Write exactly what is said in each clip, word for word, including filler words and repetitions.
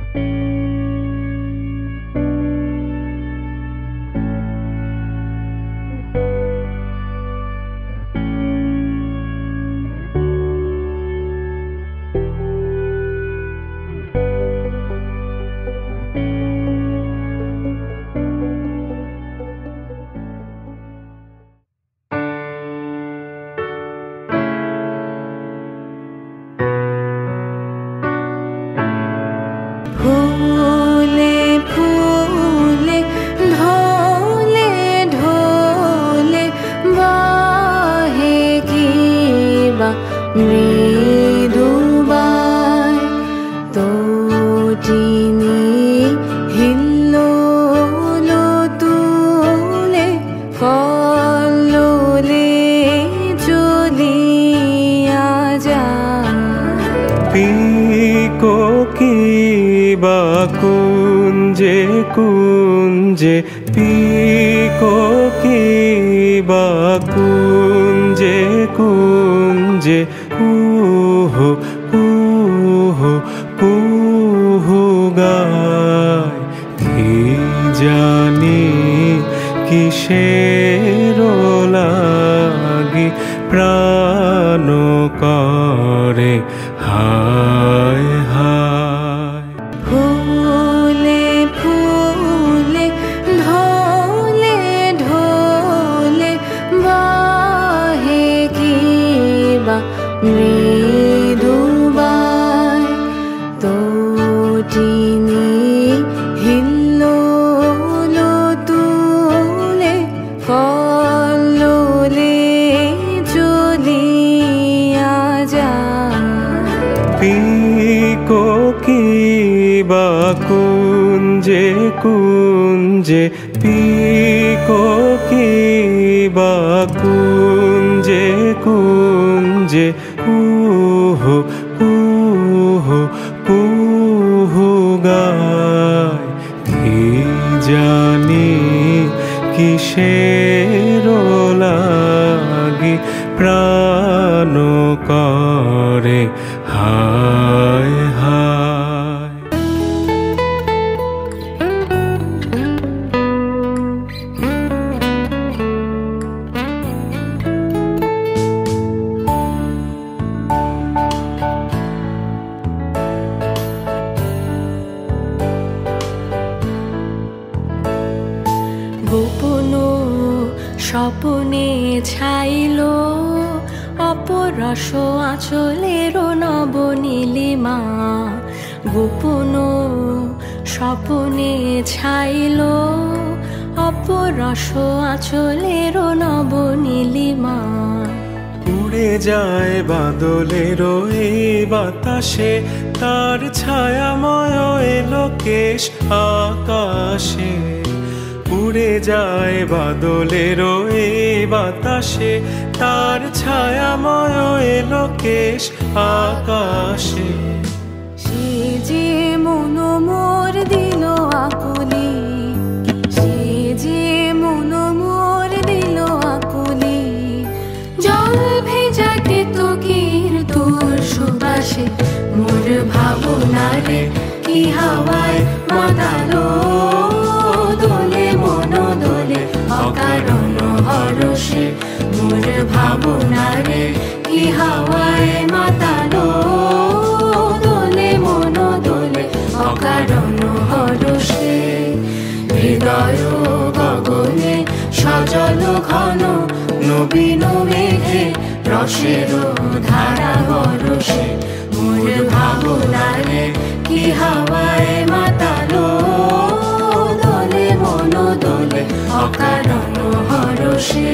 কুঞ্জে কুঞ্জে পিকোকি বা কুঞ্জে কুঞ্জে কুহু কুহু কুহু গায় কি জানি কিসের লাগি প্রাণ করে হায় হায়। ফুলে ফুলে ঢলে ঢলে বাহে কিবা মৃদুবাই তটিনী হিল্লোল তুলে কল্লোলে চলিয়া যায়। পিকোকি বা কুঞ্জে কুঞ্জে পিকোকি বা কুঞ্জে কুঞ্জে কুহু কুহু কুহু গায় কি জানি কিসের লাগি প্রাণ করে হায় হায়। গোপন স্বপনে ছাইল অপরস আঁচলের নবনীলিমা। গোপন স্বপনে ছাইল অপরস আঁচলের নবনীলিমা। উড়ে যায় বাদলের এই বাতাসে তার ছায়াময় এলো কেশ আকাশে। উড়ে যায় বাদলের এই বাতাসে তার ছায়াময় এলো কেশ আকাশে। সে যে মন মোর দিল আকুলি, সে যে মন মোর দিল আকুলি। জল ভেজা কেতকীর তোর সুবাসে মোর ভাবনারে কি হাওয়ায় মাতালো। দোলে মন দোলে অকারণ হরষে মোর ভাবনারে কি হাওয়ায় মাতালো। দোলে মন দোলে অকারণ হরষে হৃদয় গগনে সজল ঘন নবীন মেঘে রসের ধারা বরষে মোর ভাবনারে কি হাওয়ায় মাতালো। দোলে মন দোলে অকারণ হরষে।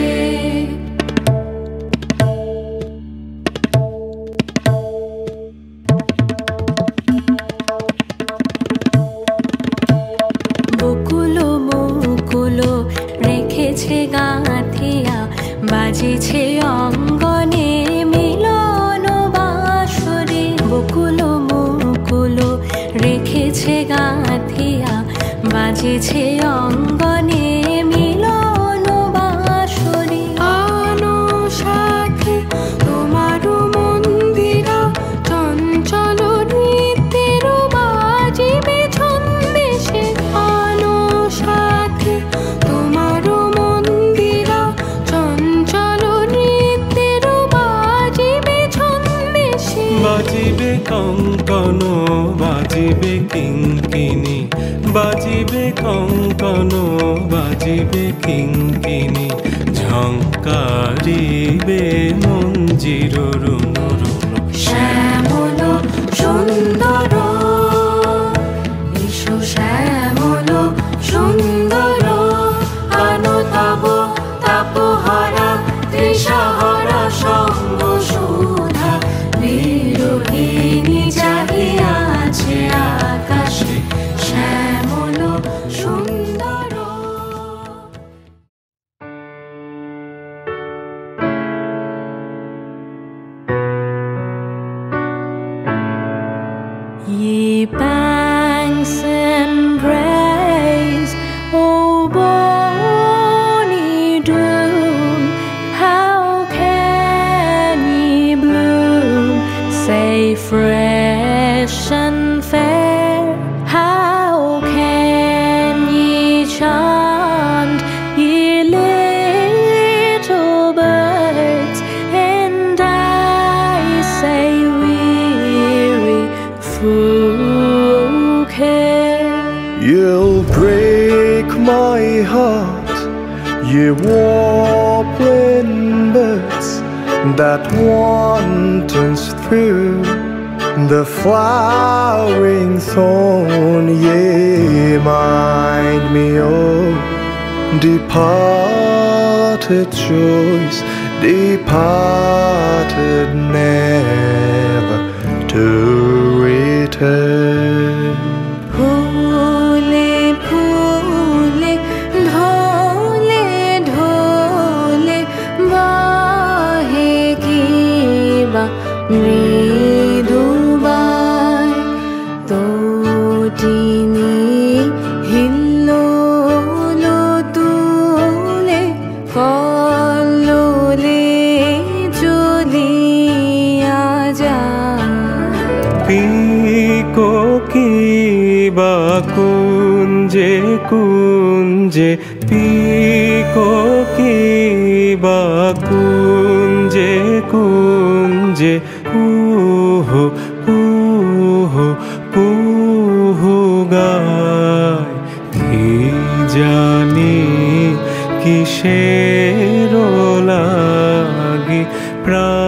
বকুল মুকুল রেখেছে গাঁথিয়া বাজেছে অঙ্গনে মিলন বাঁশরে। বকুল মুকুল রেখেছে গাঁথিয়া বাজেছে অঙ্গনে মিলন বাঁশরে। আনো সাথে তোমার মন্দিরা চঞ্চল নৃত্যের বাজিবে কঙ্কন বাজিবে কিঙ্কিনি, বাজিবে কঙ্কন বাজিবে কিঙ্কিনি, ঝঙ্কারিবে মঞ্জির রুনু রুনু। শ্যামল সুন্দর এসো শ্যামল সুন্দর, আনো তব তাপহারা তৃষাহারা সঙ্গ সুধা, বিরোহিণী চাহিয়াছে আকাশে শ্যামল সুন্দর। Ye banks embrace, O bonny doon, how can ye bloom, say fresh and fair? How can ye chant, ye little birds, and I say weary fool care? You'll break my heart, ye warbling birds that wantons through the flowering thorn. Ye mind me of departed joys, departed never to return. ফুলে ফুলে ঢলে ঢলে বাহে কিবা মৃদুবায়, তটিনী হিল্লোল তুলে কল্লোলে চলিয়া যায়। পিকোকিবা কুঞ্জে কুঞ্জে, পিকোকিবা কুঞ্জে কুঞ্জে, কুহু কুহু কুহু গায়। কি জানি কিসের লাগি প্রাণ